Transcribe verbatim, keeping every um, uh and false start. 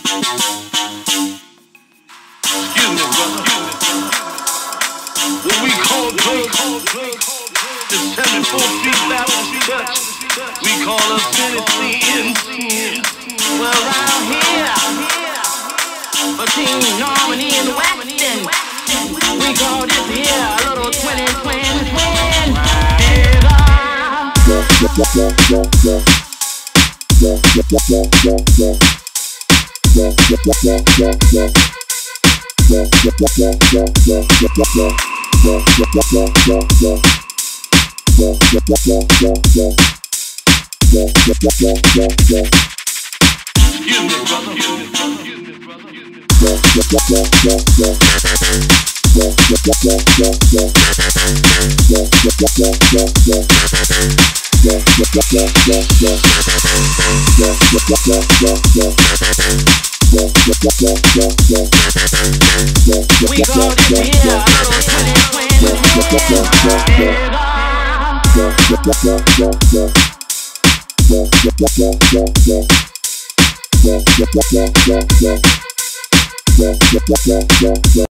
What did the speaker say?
Excuse me, brother. What we call Drake, the seventy-four Street Baptist Church, we call us Tennessee. Well, around here, between Normandy and Weston, we call this here a little twin and twin twin. You me, brother. You me, brother. You me, brother. We call this here a little twin and twin twin.